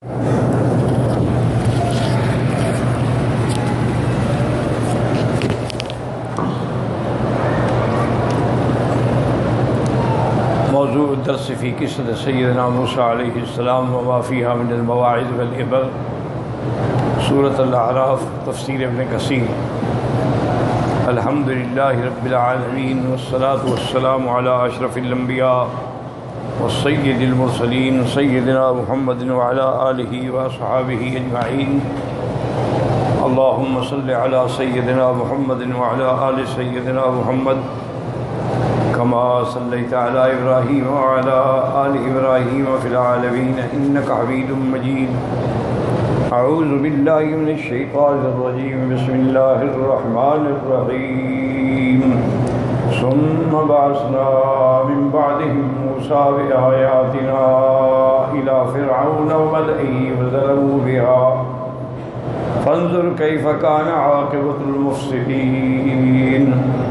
موضوع الدرس فی قصۃ سیدنا موسیٰ علیہ السلام وما فیہا من المواعظ والعبر، سورۃ الاعراف، تفسیر ابن کثیر۔ الحمدللہ رب العالمین والصلاة والسلام علی اشرف الانبیاء والسید المرسلین سیدنا محمد وعلی آلہ واصحابہ اجمعین۔ اللہم صل علی سیدنا محمد وعلی آل سیدنا محمد كما صليت على إبراهيم وعلى آل إبراهيم في العالمين إنك حميد مجيد۔ أعوذ بالله من الشيطان الرجيم، بسم الله الرحمن الرحيم۔ ثم بعثنا من بعدهم موسى بآياتنا إلى فرعون وملئه فظلموا بها فانظر كيف كان عاقبة المفسدين۔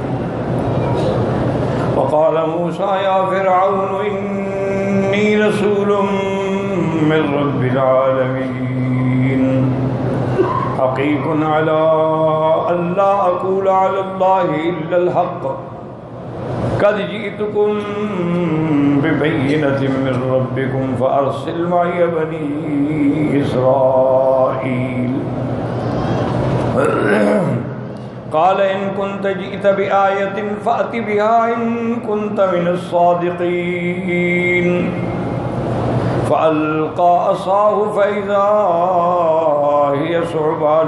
وقال موسى يا فرعون إني رسول من رب العالمين حقيق على ألا أقول على الله إلا الحق قد جئتكم ببينة من ربكم فأرسل معي بني إسرائيل۔ قال إن كنت جئت بآية فأت بها إن كنت من الصادقين۔ فألقى عصاه فإذا هي ثعبان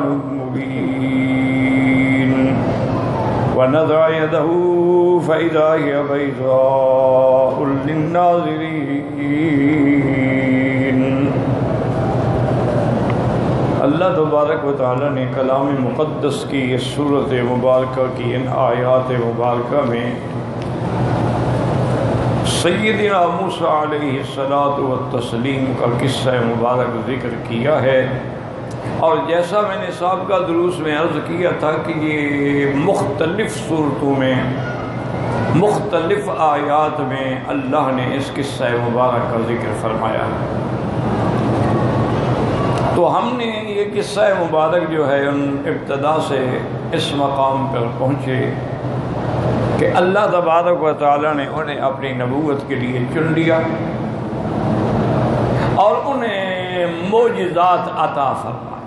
مبين ونزع يده فإذا هي بيضاء للناظرين۔ اللہ تبارک و تعالیٰ نے کلام مقدس کی اس صورت مبارکہ کی ان آیات مبارکہ میں سیدنا موسیٰ علیہ الصلاۃ والتسلیم کا قصہ مبارک ذکر کیا ہے، اور جیسا میں نے سابقہ دروس میں عرض کیا تھا کہ یہ مختلف صورتوں میں مختلف آیات میں اللہ نے اس قصہ مبارک کا ذکر فرمایا ہے۔ تو ہم نے یہ قصہ مبارک جو ہے ان ابتدا سے اس مقام پر پہنچے کہ اللہ تبارک و تعالیٰ نے انہیں اپنی نبوت کے لیے چن لیا اور انہیں معجزات عطا فرمائے۔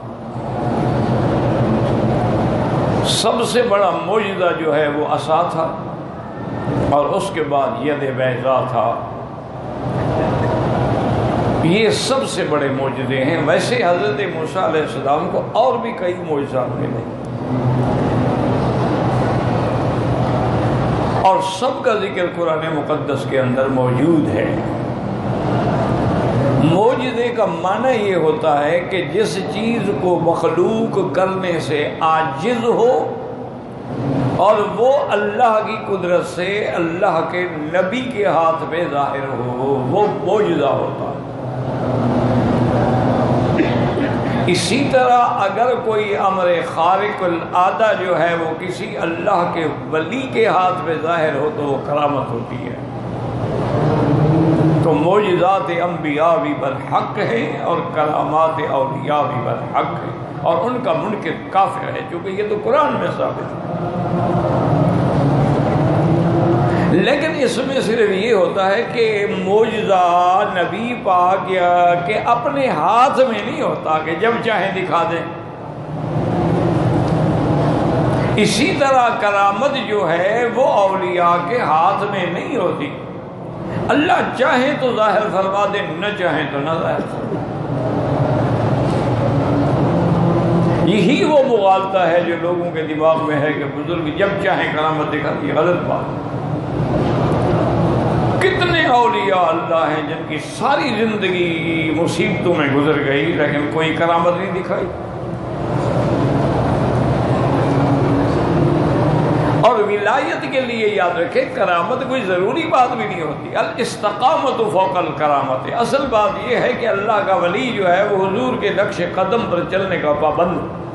سب سے بڑا معجزہ جو ہے وہ عصا تھا، اور اس کے بعد ید بیضاء تھا۔ یہ سب سے بڑے معجزے ہیں۔ ویسے حضرت موسیٰ علیہ السلام کو اور بھی کئی معجزات ملے، اور سب کا ذکر قرآن مقدس کے اندر موجود ہے۔ معجزے کا معنی یہ ہوتا ہے کہ جس چیز کو مخلوق کرنے سے عاجز ہو اور وہ اللہ کی قدرت سے اللہ کے نبی کے ہاتھ میں ظاہر ہو، وہ معجزہ ہوتا ہے۔ اسی طرح اگر کوئی امر خارق العادہ جو ہے وہ کسی اللہ کے ولی کے ہاتھ میں ظاہر ہو تو وہ کرامت ہوتی ہے۔ تو معجزات انبیاء بھی برحق ہیں اور کرامات اولیاء بھی برحق ہیں، اور ان کا منکر کافر ہے، کیونکہ یہ تو قرآن میں ثابت ہے۔ لیکن اس میں صرف یہ ہوتا ہے کہ معجزہ نبی پاک یا کہ اپنے ہاتھ میں نہیں ہوتا کہ جب چاہیں دکھا دیں۔ اسی طرح کرامت جو ہے وہ اولیاء کے ہاتھ میں نہیں ہوتی۔ اللہ چاہیں تو ظاہر فرما دیں، نہ چاہیں تو نہ ظاہر فرما دیں۔ یہی وہ مغالطہ ہے جو لوگوں کے دماغ میں ہے کہ بزرگ جب چاہیں کرامت دکھا دی، غلط بات۔ کتنے اولیاء اللہ ہیں جن کی ساری زندگی مصیبتوں میں گزر گئی لیکن کوئی کرامت نہیں دکھائی۔ اور ولایت کے لیے یاد رکھیں کرامت کوئی ضروری بات بھی نہیں ہوتی۔ الاستقامت فوق الکرامت، اصل بات یہ ہے کہ اللہ کا ولی جو ہے وہ حضور کے نقش قدم پر چلنے کا پابند۔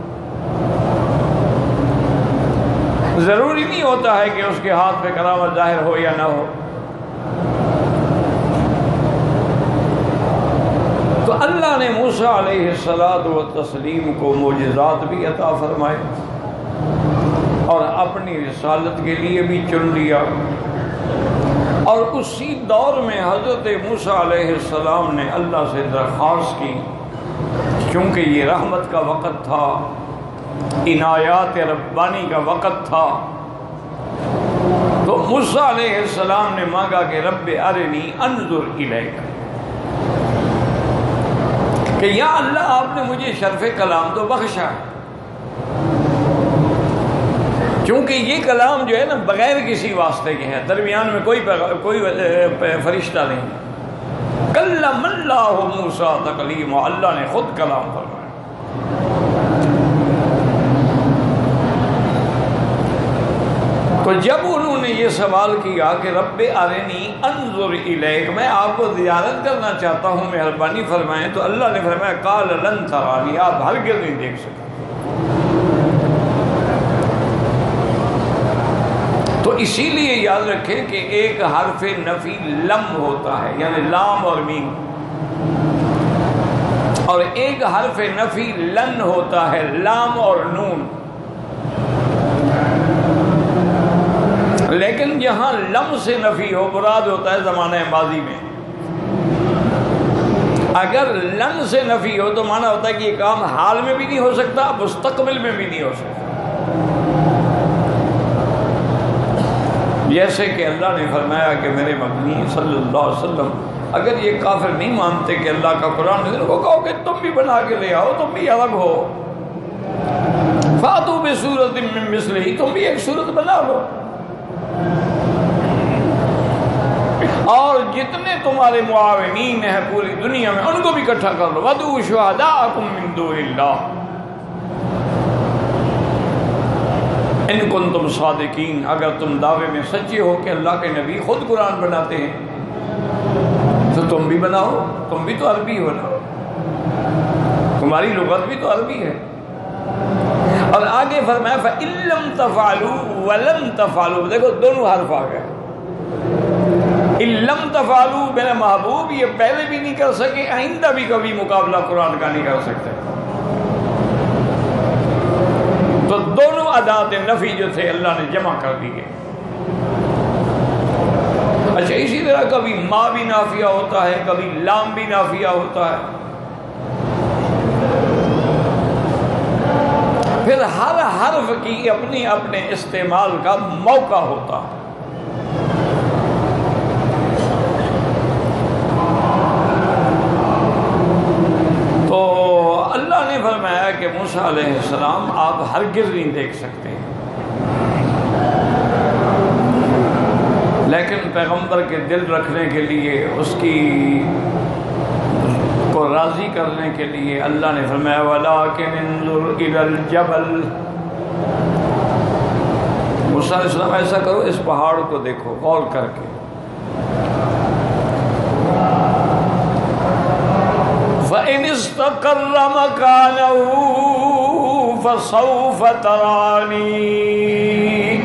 ضروری نہیں ہوتا ہے کہ اس کے ہاتھ پہ کرامت ظاہر ہو یا نہ ہو۔ تو تو اللہ نے موسیٰ علیہ السلام کو معجزات بھی عطا فرمائے اور اپنی رسالت کے لیے بھی چن لیا. اور اسی دور میں حضرت موسیٰ علیہ السلام نے اللہ سے درخواست کی، کیونکہ یہ رحمت کا وقت تھا، عنایات ربانی کا وقت تھا، تو موسیٰ علیہ السلام نے مانگا کہ رب ارنی انظر الیک، کہ یا اللہ آپ نے مجھے شرف کلام تو بخشا، کیونکہ یہ کلام جو ہے نا بغیر کسی واسطے کے ہے، درمیان میں کوئی فرشتہ نہیں. کلم اللہ موسیٰ تکلیما، اللہ نے خود کلام فرمایا. تو جب انہوں نے یہ سوال کیا کہ رب ارنی انظر الیک، میں آپ کو زیارت کرنا چاہتا ہوں، مہربانی فرمائیں، تو اللہ نے فرمایا قال لن ترانی، آپ ہرگز نہیں دیکھ سکتے. تو اسی لیے یاد رکھیں کہ ایک حرف نفی لم ہوتا ہے، یعنی لام اور میم، اور ایک حرف نفی لن ہوتا ہے، لام اور نون. لیکن جہاں لم سے نفی ہو مراد ہوتا ہے زمانہ ماضی میں. اگر لن سے نفی ہو تو معنی ہوتا ہے کہ یہ کام حال میں بھی نہیں ہو سکتا، مستقبل میں بھی نہیں ہو سکتا. جیسے کہ اللہ نے فرمایا کہ میرے مدنی صلی اللہ علیہ وسلم اگر یہ کافر نہیں مانتے کہ اللہ کا قرآن ہے، وہ کہو کہ تم بھی بنا کے لے آؤ، تم بھی الگ ہو، فاتوا بسورۃ من مثلہ، تم بھی ایک سورت بنا لو، اور جتنے تمہارے معاونین ہیں پوری دنیا میں ان کو بھی اکٹھا کر لو. وَادْعُوا شُهَدَاءَكُم مِّن دُونِ اللَّهِ ان کنتم صادقین، اگر تم دعوے میں سچے ہو کہ اللہ کے نبی خود قرآن بناتے ہیں تو تم بھی بناؤ، تم بھی تو عربی ہو نا، تمہاری لغت بھی تو عربی ہے. اور آگے فرمایا فَإِن لَّمْ تَفْعَلُوا وَلَن تَفْعَلُوا، دیکھو دونوں حرف آ گئے. إِن لَّمْ تَفْعَلُوا میرے محبوب یہ پہلے بھی نہیں کر سکے، آئندہ بھی کبھی مقابلہ قرآن کا نہیں کر سکتے. تو دونوں ادات نفی جو تھے اللہ نے جمع کر دیے. اچھا اسی طرح کبھی ما بھی نافیہ ہوتا ہے، کبھی لام بھی نافیہ ہوتا ہے. پھر ہر حرف کی اپنی اپنے استعمال کا موقع ہوتا ہے. تو اللہ نے فرمایا کہ موسیٰ علیہ السلام آپ ہرگز نہیں دیکھ سکتے، لیکن پیغمبر کے دل رکھنے کے لیے، اس کی کو راضی کرنے کے لیے اللہ نے فرمایا وَلَٰكِنِ انظُرْ إِلَى الْجَبَلِ، موسیٰ علیہ السلام ایسا کرو اس پہاڑ کو دیکھو غور کر کے. فَإِنِ اسْتَقَرَّ مَكَانَهُ فَسَوْفَ تَرَانِي،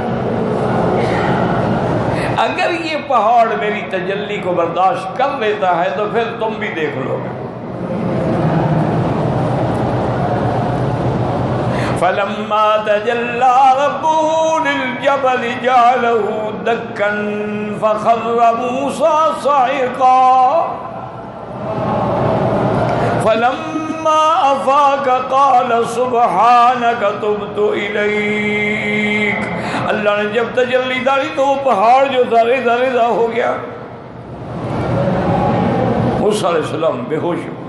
اگر یہ پہاڑ میری تجلی کو برداشت کر لیتا ہے تو پھر تم بھی دیکھ لو گے. فَلَمَّا تَجَلَّى رَبُّهُ لِلْجَبَلِ جَعَلَهُ دَكًّا فَخَرَّ مُوسَىٰ صَعِقًا فَلَمَّا أَفَاقَ قَالَ سُبْحَانَكَ تُبْتُ إِلَيْكَ، اللہ نے جب تجلی ڈالی تو وہ پہاڑ جو تھا ریزہ ریزہ ہو گیا. موسیٰ علیہ السلام بے ہوش ہو.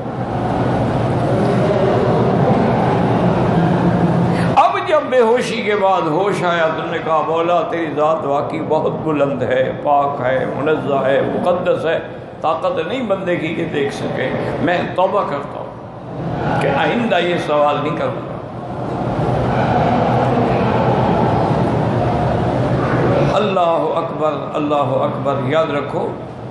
اب جب بے ہوشی کے بعد ہوش آیا تو نے کہا مولا تیری ذات واقعی بہت بلند ہے، پاک ہے، منزہ ہے، مقدس ہے، طاقت نہیں بندے کی کہ دیکھ سکے. میں توبہ کرتا ہوں کہ آئندہ یہ سوال نہیں کروں گا. اللہ اکبر، اللہ اکبر. یاد رکھو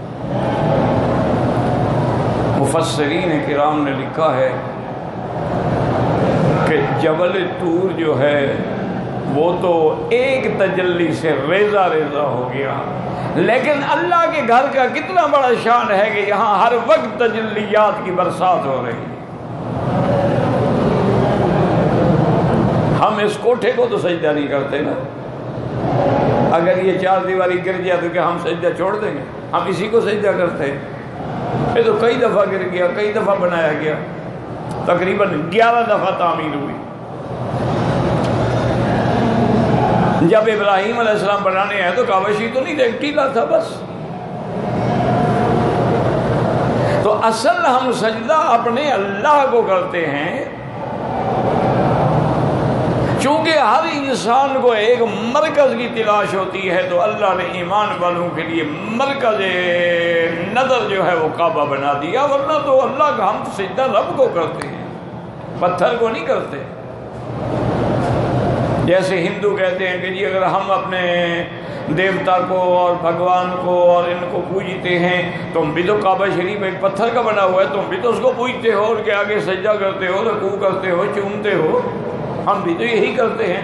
مفسرین کرام نے لکھا ہے کہ جبل طور جو ہے وہ تو ایک تجلی سے ریزہ ریزہ ہو گیا، لیکن اللہ کے گھر کا کتنا بڑا شان ہے کہ یہاں ہر وقت تجلیات کی برسات ہو رہی ہے۔ ہم اس کوٹھے کو تو سجدہ نہیں کرتے نا، اگر یہ چار دیواری گر گیا تو کیا ہم سجدہ چھوڑ دیں گے؟ ہم اسی کو سجدہ کرتے ہیں۔ یہ تو کئی دفعہ گر گیا، کئی دفعہ بنایا گیا، تقریباً 11 دفعہ تعمیر ہوئی۔ جب ابراہیم علیہ السلام بنانے آئے تو کعبہ شریف تو نہیں دیکھ، ٹیلا تھا بس۔ تو اصل ہم سجدہ اپنے اللہ کو کرتے ہیں، چونکہ ہر انسان کو ایک مرکز کی تلاش ہوتی ہے، تو اللہ نے ایمان والوں کے لیے مرکز نظر جو ہے وہ کعبہ بنا دیا، ورنہ تو اللہ کا ہم سجدہ رب کو کرتے ہیں، پتھر کو نہیں کرتے۔ جیسے ہندو کہتے ہیں کہ جی اگر ہم اپنے دیوتا کو اور بھگوان کو اور ان کو پوجتے ہیں، تم بھی تو کعبہ شریف ایک پتھر کا بنا ہوا ہے، تم بھی تو اس کو پوجتے ہو اور کے آگے سجدہ کرتے ہو، رکوع کرتے ہو، چومتے ہو، ہم بھی تو یہی کرتے ہیں۔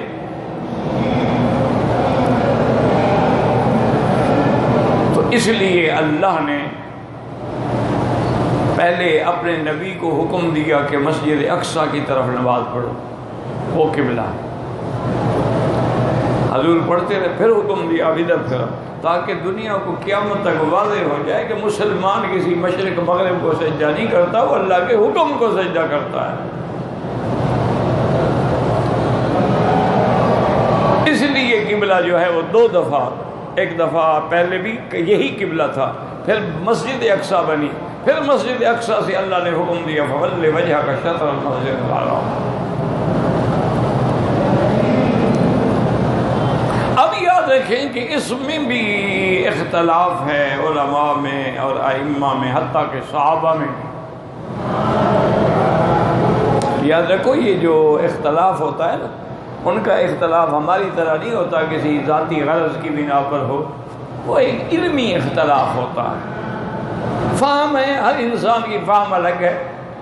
تو اس لیے اللہ نے پہلے اپنے نبی کو حکم دیا کہ مسجد اقصیٰ کی طرف نماز پڑھو، وہ قبلہ، حضور پڑھتے رہے، پھر حکم دیا اب ادھر پھر، تاکہ دنیا کو قیامت تک واضح ہو جائے کہ مسلمان کسی مشرق مغرب کو سجدہ نہیں کرتا، وہ اللہ کے حکم کو سجدہ کرتا ہے۔ اس لیے قبلہ جو ہے وہ 2 دفعہ، ایک دفعہ پہلے بھی یہی قبلہ تھا، پھر مسجد اقصیٰ بنی، پھر مسجد اقصیٰ سے اللہ نے حکم دیا فَوَلِّ وَجْهَكَ شَطْرَ الْمَسْجِدِ الْحَرَامِ۔ اب یاد رکھیں کہ اس میں بھی اختلاف ہے علماء میں اور ائمہ میں، حتیٰ کہ صحابہ میں۔ یاد رکھو یہ جو اختلاف ہوتا ہے نا، ان کا اختلاف ہماری طرح نہیں ہوتا کسی ذاتی غرض کی بنا پر ہو، وہ ایک علمی اختلاف ہوتا ہے، فہم ہے، ہر انسان کی فہم الگ ہے۔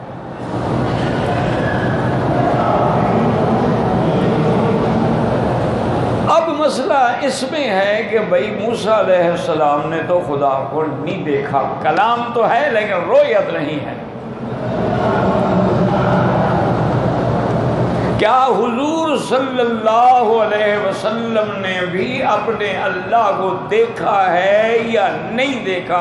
اب مسئلہ اس میں ہے کہ بھئی موسیٰ علیہ السلام نے تو خدا کو نہیں دیکھا، کلام تو ہے لیکن رؤیت نہیں ہے۔ کیا حضور صلی اللہ علیہ وسلم نے بھی اپنے اللہ کو دیکھا ہے یا نہیں دیکھا؟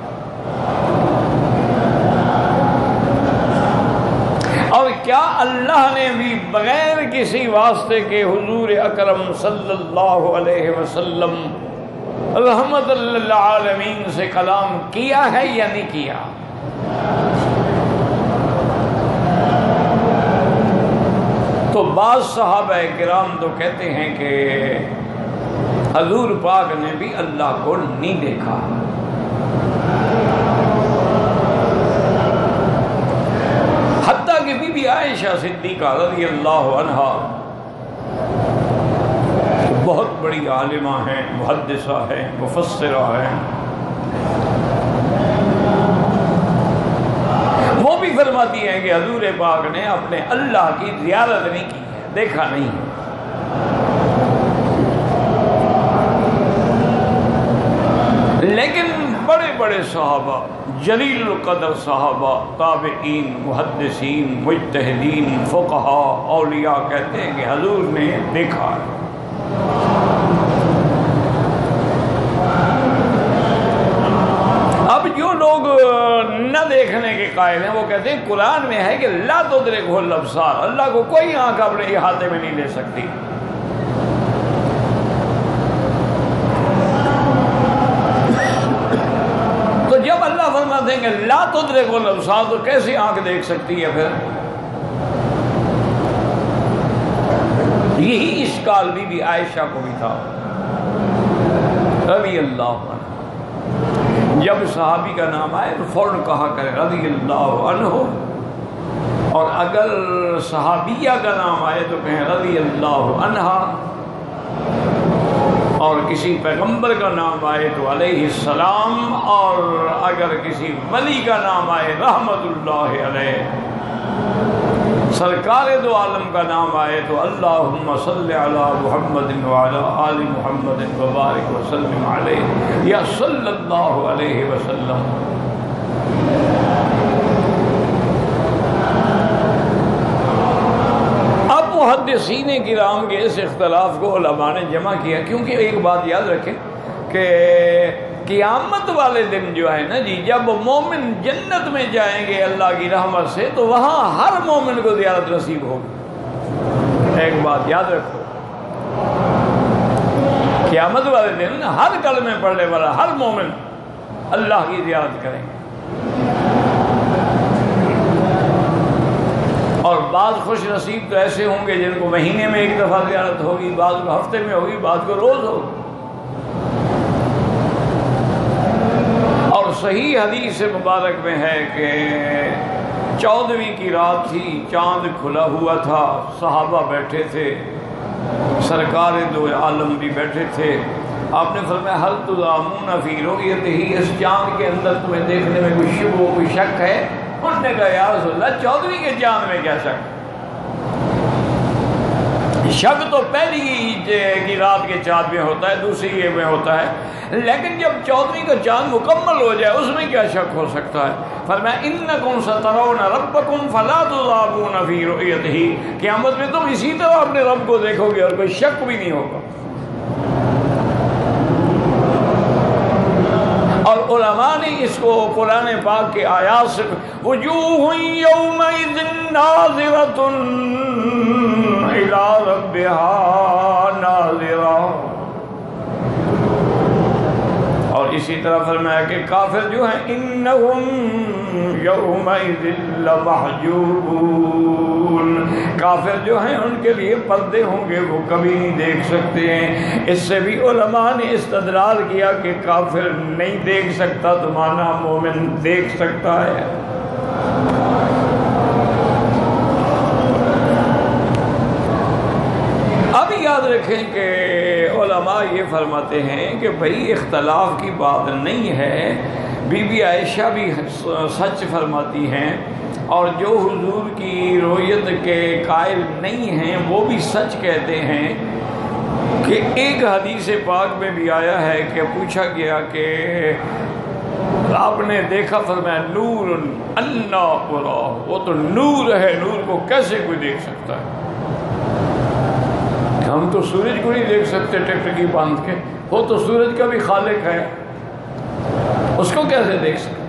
اور کیا اللہ نے بھی بغیر کسی واسطے کے حضور اکرم صلی اللہ علیہ وسلم رحمت للعالمین سے کلام کیا ہے یا نہیں کیا؟ تو بعض صحابہ کرام تو کہتے ہیں کہ حضور پاک نے بھی اللہ کو نہیں دیکھا۔ حتیٰ کہ بی بی عائشہ صدیقہ رضی اللہ عنہا بہت بڑی عالمہ ہیں، محدثہ ہیں، مفسرہ ہیں، وہ بھی فرماتی ہیں کہ حضور پاک نے اپنے اللہ کی زیارت نہیں کی ہے، دیکھا نہیں ہے۔ لیکن بڑے بڑے صحابہ، جلیل القدر صحابہ، تابعین، محدثین، مجتہدین، فقہاء، اولیاء کہتے ہیں کہ حضور نے دیکھا ہے۔ اب جو لوگ نہ دیکھنے کے قائل ہیں وہ کہتے ہیں قرآن میں ہے کہ لا تدرکہ الابصار، اللہ کو کوئی آنکھ اپنے احاطے میں نہیں لے سکتی۔ تو جب اللہ فرماتے ہیں کہ لا تدرکہ الابصار تو کیسے آنکھ دیکھ سکتی ہے پھر؟ یہی اشکال بی بی عائشہ کو بھی تھا رضی اللہ عنہ۔ جب صحابی کا نام آئے تو فوراً کہا کرے رضی اللہ عنہ، اور اگر صحابیہ کا نام آئے تو کہیں رضی اللہ عنہا، اور کسی پیغمبر کا نام آئے تو علیہ السلام، اور اگر کسی ولی کا نام آئے رحمت اللہ علیہ۔ سرکار دو عالم کا نام آئے تو اللہم صلی علی محمد وعلی آل محمد وبارک وسلم علیہ یا صلی اللہ علیہ وسلم۔ اب محدثین کرام کے اس اختلاف کو علماء نے جمع کیا، کیونکہ ایک بات یاد رکھیں کہ قیامت والے دن جو ہے نا جی، جب مومن جنت میں جائیں گے اللہ کی رحمت سے، تو وہاں ہر مومن کو زیارت نصیب ہوگی۔ ایک بات یاد رکھو، قیامت والے دن ہر کلمے پڑھنے والا ہر مومن اللہ کی زیارت کریں گے، اور بعض خوش نصیب تو ایسے ہوں گے جن کو مہینے میں ایک دفعہ زیارت ہوگی، بعض کو ہفتے میں ہوگی، بعض کو روز ہوگی۔ اور صحیح حدیث مبارک میں ہے کہ 14ویں کی رات تھی، چاند کھلا ہوا تھا، صحابہ بیٹھے تھے، سرکار دو عالم بھی بیٹھے تھے۔ آپ نے فرمایا حل تضامون فی رؤیتہ، اس چاند کے اندر تمہیں دیکھنے میں کوئی شبہ کوئی شک ہے؟ انہوں نے کہا یا رسول اللہ 14ویں کے چاند میں کیا شک؟ شک تو پہلی کی رات کے چاند میں ہوتا ہے، دوسری میں ہوتا ہے، لیکن جب 14ویں کا چاند مکمل ہو جائے اس میں کیا شک ہو سکتا ہے؟ فرمایا انکم سترون ربکم فلا تضامون فی رؤیتہ، قیامت میں تم اسی طرح اپنے رب کو دیکھو گے اور کوئی شک بھی نہیں ہوگا۔ اور علماء نے اس کو قرآن پاک کے آیات سے وجوہ یومئذ ناظرۃ الی ربها ناظرہ، اور اسی طرح فرمایا کہ کافر جو ہیں انہم یومئذ لمحجوبون، کافر جو ہیں ان کے لیے پردے ہوں گے، وہ کبھی نہیں دیکھ سکتے ہیں۔ اس سے بھی علماء نے استدلال کیا کہ کافر نہیں دیکھ سکتا تو مانا مومن دیکھ سکتا ہے۔ اب یاد رکھیں کہ علماء یہ فرماتے ہیں کہ بھئی اختلاف کی بات نہیں ہے، بی بی عائشہ بھی سچ فرماتی ہیں، اور جو حضور کی رؤیت کے قائل نہیں ہیں وہ بھی سچ کہتے ہیں کہ ایک حدیث پاک میں بھی آیا ہے کہ پوچھا گیا کہ آپ نے دیکھا؟ فرمایا نور انا اراه، وہ تو نور ہے، نور کو کیسے کوئی دیکھ سکتا ہے؟ ہم تو سورج کو نہیں دیکھ سکتے ٹکٹکی باندھ کے، وہ تو سورج کا بھی خالق ہے، اس کو کیسے دیکھ سکتے؟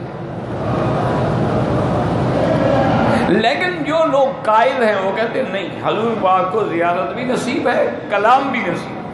لیکن جو لوگ قائل ہیں وہ کہتے ہیں نہیں، حضور پاک کو زیارت بھی نصیب ہے، کلام بھی نصیب ہے۔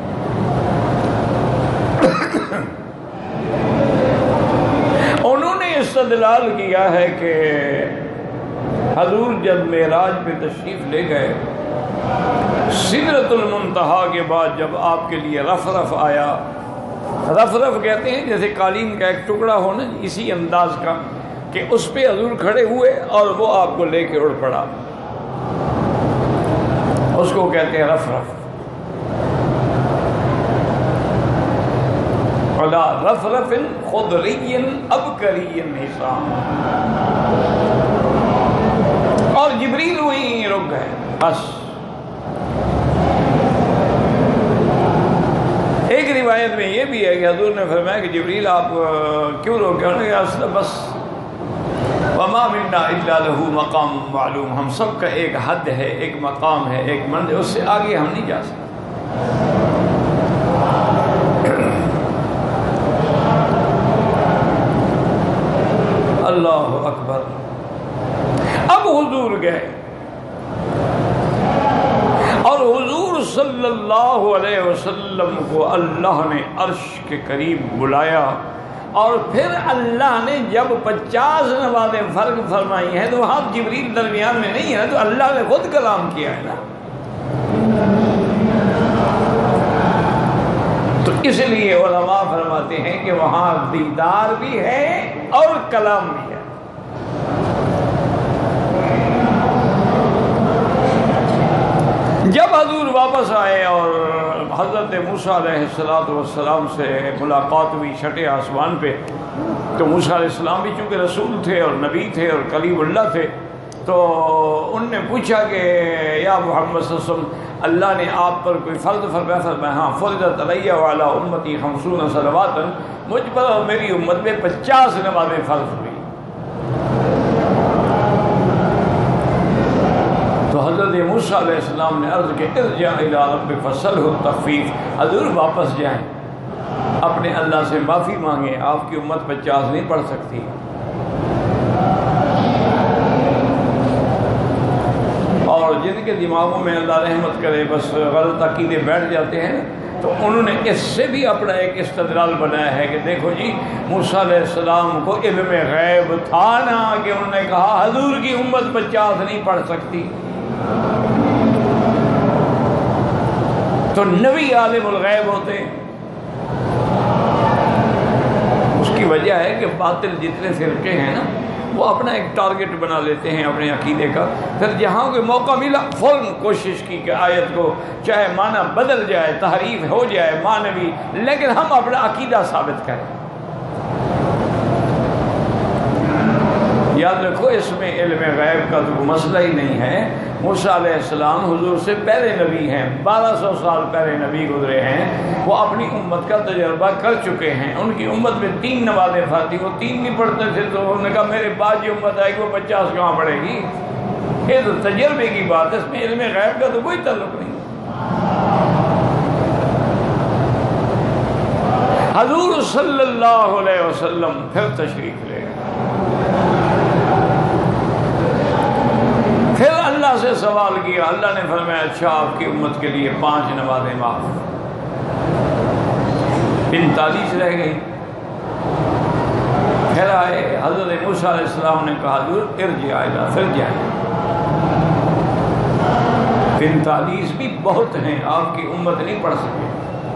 انہوں نے استدلال کیا ہے کہ حضور جب معراج پہ تشریف لے گئے، سدرۃ المنتہا کے بعد جب آپ کے لیے رفرف آیا، رفرف کہتے ہیں جیسے قالین کا ایک ٹکڑا ہو نا، اسی انداز کا، کہ اس پہ حضور کھڑے ہوئے اور وہ آپ کو لے کے اڑ پڑا، اس کو کہتے ہیں رفرف۔ علی رفرف خضری ابکری حسام، اور جبریل وہیں رک گئے بس۔ ایک روایت میں یہ بھی ہے کہ حضور نے فرمایا کہ جبریل آپ کیوں رک گئے؟ انہوں نے کہا بس وما منا الا له مقام معلوم، ہم سب کا ایک حد ہے، ایک مقام ہے، ایک منزل، اس سے آگے ہم نہیں جا سکتے۔ اللہ اکبر۔ اب حضور گئے اور حضور صلی اللہ علیہ وسلم کو اللہ نے عرش کے قریب بلایا، اور پھر اللہ نے جب 50 نمازیں فرض فرمائی ہیں تو وہاں جبریل درمیان میں نہیں ہے، تو اللہ نے خود کلام کیا ہے نا، تو اس لیے علماء فرماتے ہیں کہ وہاں دیدار بھی ہے اور کلام بھی ہے۔ جب حضور واپس آئے اور حضرت موسیٰ علیہ السلام سے ملاقات ہوئی چھٹے آسمان پہ، تو موسیٰ علیہ السلام بھی چونکہ رسول تھے اور نبی تھے اور کلیم اللہ تھے، تو ان نے پوچھا کہ یا محمد صلی اللہ علیہ وسلم اللہ نے آپ پر کوئی فرض فرمایا؟ ہاں، فرضت علیہ وعلی امتی 50 صلوات، مجھ پر اور میری امت میں 50 نمازیں فرض ہوئی۔ تو حضرت موسیٰ علیہ السلام نے عرض کہ ارجع الی ربک فاسألہ التخفیف، حضور واپس جائیں، اپنے اللہ سے معافی مانگیں، آپ کی امت 50 نہیں پڑھ سکتی۔ اور جن کے دماغوں میں اللہ رحمت کرے بس غلط عقیدے بیٹھ جاتے ہیں، تو انہوں نے اس سے بھی اپنا ایک استدلال بنایا ہے کہ دیکھو جی، موسیٰ علیہ السلام کو علم غیب تھا نا، کہ انہوں نے کہا حضور کی امت 50 نہیں پڑھ سکتی، تو نبی عالم الغیب ہوتے۔ اس کی وجہ ہے کہ باطل جتنے فرقے ہیں نا، وہ اپنا ایک ٹارگٹ بنا لیتے ہیں اپنے عقیدے کا، پھر جہاں کوئی موقع ملا فوراً کوشش کی کہ آیت کو چاہے معنی بدل جائے، تحریف ہو جائے معنوی، لیکن ہم اپنا عقیدہ ثابت کریں۔ یاد رکھو اس میں علم غیب کا تو مسئلہ ہی نہیں ہے۔ موسیٰ علیہ السلام حضور سے پہلے نبی ہیں، 1200 سال پہلے نبی گزرے ہیں، وہ اپنی امت کا تجربہ کر چکے ہیں۔ ان کی امت میں 3 نمازیں فرض تھیں، وہ 3 نہیں پڑھتے تھے، تو انہوں نے کہا میرے بعد جو امت آئے گی وہ 50 کہاں پڑھے گی؟ یہ تو تجربے کی بات ہے، اس میں علم غیب کا تو کوئی تعلق نہیں۔ حضور صلی اللہ علیہ وسلم پھر تشریف لے گئے، پھر اللہ سے سوال کیا، اللہ نے فرمایا اچھا آپ کی امت کے لیے 5 نمازیں معاف، 45 رہ گئی۔ پھر آئے حضرت موسیٰ علیہ السلام نے کہا حضور ارجع الی، پھر جائیں، 45 بھی بہت ہیں، آپ کی امت نہیں پڑھ سکے۔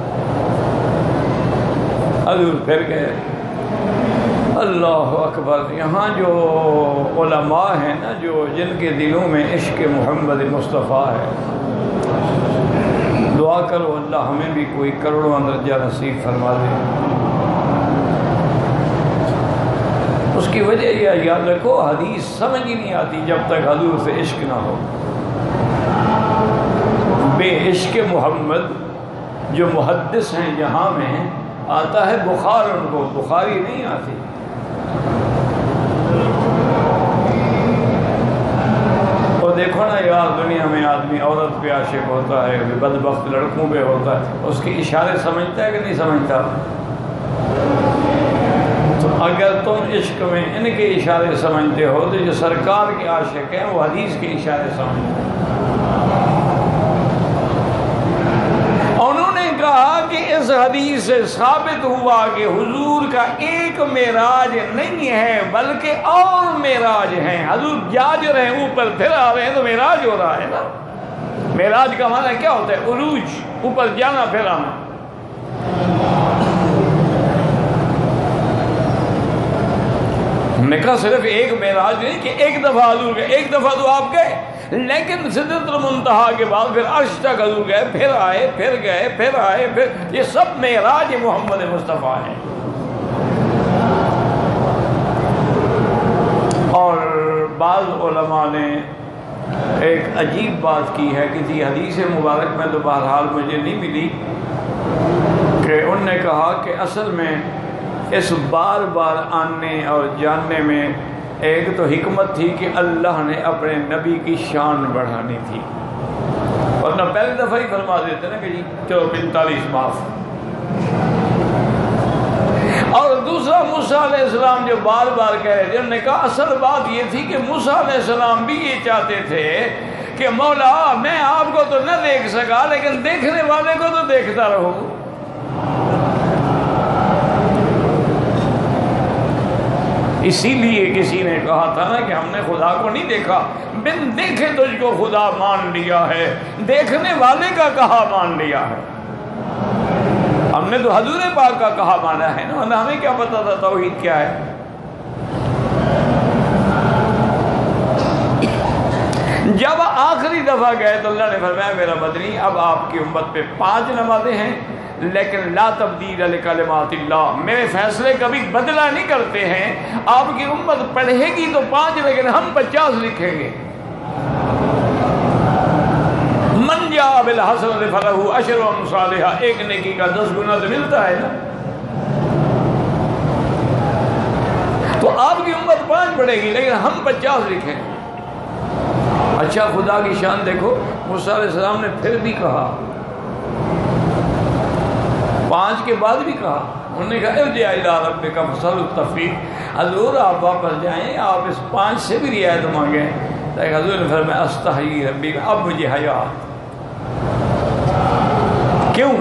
حضور پھر گئے۔ اللہ اکبر۔ یہاں جو علماء ہیں نا، جو جن کے دلوں میں عشق محمد مصطفیٰ ہے، دعا کرو اللہ ہمیں بھی کوئی کروڑواں درجہ نصیب فرما دے۔ اس کی وجہ یہ یاد رکھو، حدیث سمجھ ہی نہیں آتی جب تک حضور سے عشق نہ ہو۔ بے عشق محمد جو محدث ہیں جہاں میں آتا ہے بخار، ان کو بخاری نہیں آتی۔ اور دیکھو نا یار، دنیا میں آدمی عورت پہ عاشق ہوتا ہے، بدبخت لڑکوں پہ ہوتا ہے، اس کے اشارے سمجھتا ہے کہ نہیں سمجھتا؟ تو اگر تم عشق میں ان کے اشارے سمجھتے ہو تو جو سرکار کے عاشق ہیں وہ حدیث کے اشارے سمجھتے ہیں۔ انہوں نے کہا کہ اس حدیث سے ثابت ہوا کہ حضور کا ایک معراج نہیں ہے بلکہ اور معراج ہیں۔ حضور جا جو رہے ہیں اوپر، پھر آ رہے ہیں، تو معراج ہو رہا ہے نا۔ معراج کا معنی کیا ہوتا ہے؟ عروج، اوپر جانا پھر آنا۔ ہم نے کہا صرف ایک معراج نہیں کہ ایک دفعہ حضور گئے، ایک دفعہ تو آپ گئے، لیکن سدرۃ المنتہا کے بعد پھر عرش تک حضور گئے، پھر آئے، پھر گئے، پھر آئے، پھر یہ سب معراج محمد مصطفیٰ ہیں۔ اور بعض علماء نے ایک عجیب بات کی ہے، کسی حدیث مبارک میں تو بہرحال مجھے نہیں ملی، کہ انہوں نے کہا کہ اصل میں اس بار بار آنے اور جاننے میں ایک تو حکمت تھی کہ اللہ نے اپنے نبی کی شان بڑھانی تھی، ورنہ پہلی دفعہ ہی فرما دیتے نا کہ جی چلو 45 معاف۔ اور دوسرا موسیٰ علیہ السلام جو بار بار کہہ رہے تھے، انہوں نے کہا اصل بات یہ تھی کہ موسیٰ علیہ السلام بھی یہ چاہتے تھے کہ مولا میں آپ کو تو نہ دیکھ سکا لیکن دیکھنے والے کو تو دیکھتا رہوں۔ اسی لیے کسی نے کہا تھا نا کہ ہم نے خدا کو نہیں دیکھا، بن دیکھے تجھ کو خدا مان لیا ہے، دیکھنے والے کا کہا مان لیا ہے۔ ہم نے تو حضور پاک کا کہا مانا ہے نا، ہمیں کیا پتا تھا توحید کیا ہے۔ جب آخری دفعہ گئے تو اللہ نے فرمایا میرا مدنی اب آپ کی امت پہ 5 نمازیں ہیں، لیکن لا تبدیل لکلمات اللہ، میرے فیصلے کبھی بدلا نہیں کرتے ہیں۔ آپ کی امت پڑھے گی تو 5 لیکن ہم 50 لکھیں گے۔ من جاء بالحسنۃ فلہ عشر امثالھا، ایک نیکی کا 10 گنا تو ملتا ہے نا۔ تو آپ کی امت 5 پڑھے گی لیکن ہم 50 لکھیں گے۔ اچھا خدا کی شان دیکھو، موسیٰ علیہ السلام نے پھر بھی کہا، 5 کے بعد بھی کہا، انہوں نے کہا ارجع الی ربک فاسأل التخفیف، حضور آپ واپس جائیں، آپ اس 5 سے بھی رعایت مانگیں۔ لیکن حضور نے فرمایا استحیی ربی، اب مجھے حیا آتی۔ کیوں؟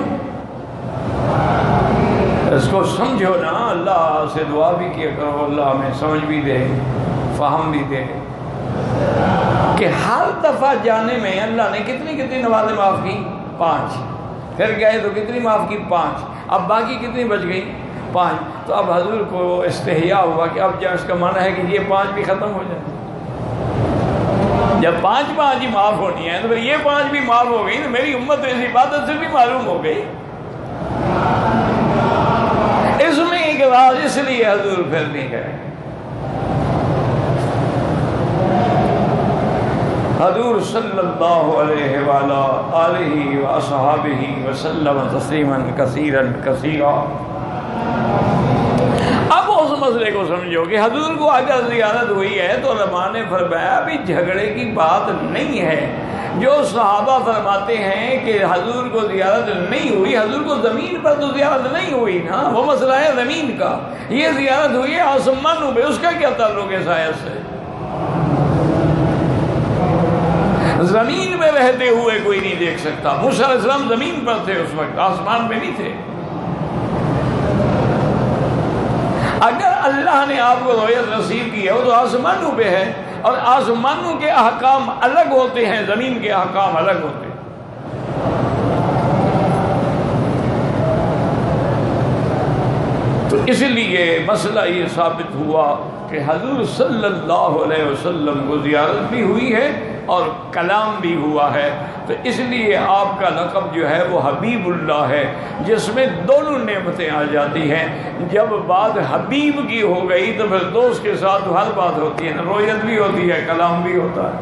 اس کو سمجھو نا، اللہ سے دعا بھی کیا کرو، اللہ ہمیں سمجھ بھی دے، فہم بھی دے، کہ ہر دفعہ جانے میں اللہ نے کتنی نمازیں معاف کی؟ 5۔ پھر گئے تو کتنی معاف کی؟ 5۔ اب باقی کتنی بچ گئی؟ 5۔ تو اب حضور کو استحیا ہوا کہ اب جب اس کا معنی ہے کہ یہ 5 بھی ختم ہو جائے، جب 5 ہی معاف ہونی ہے تو پھر یہ 5 بھی معاف ہو گئی، تو میری امت اس عبادت سے بھی معلوم ہو گئی۔ اس میں ایک راز اس لیے حضور پھر نہیں گئے۔ حضور صلی اللہ علیہ وآلہ آلہ وصحابہ وسلم تسلیما کثیرا کثیرا۔ اب اس مسئلے کو سمجھو کہ حضور کو اگر زیارت ہوئی ہے تو علماء نے فرمایا ابھی جھگڑے کی بات نہیں ہے۔ جو صحابہ فرماتے ہیں کہ حضور کو زیارت نہیں ہوئی، حضور کو زمین پر تو زیارت نہیں ہوئی نا، وہ مسئلہ ہے زمین کا۔ یہ زیارت ہوئی ہے آسمانوں پہ، اس کا کیا تعلق ہے اس آیت سے؟ زمین میں رہتے ہوئے کوئی نہیں دیکھ سکتا۔ موسیٰ علیہ السلام زمین پر تھے اس وقت، آسمان میں نہیں تھے۔ اگر اللہ نے آپ کو رؤیت نصیب کی ہے وہ تو آسمانوں پہ ہے، اور آسمانوں کے احکام الگ ہوتے ہیں، زمین کے احکام الگ ہوتے ہیں۔ تو اس لیے مسئلہ یہ ثابت ہوا کہ حضور صلی اللہ علیہ وسلم کو زیارت بھی ہوئی ہے اور کلام بھی ہوا ہے، تو اس لیے آپ کا لقب جو ہے وہ حبیب اللہ ہے، جس میں دونوں نعمتیں آ جاتی ہیں۔ جب بات حبیب کی ہو گئی تو پھر دوست کے ساتھ ہر بات ہوتی ہے، رویت بھی ہوتی ہے، کلام بھی ہوتا ہے۔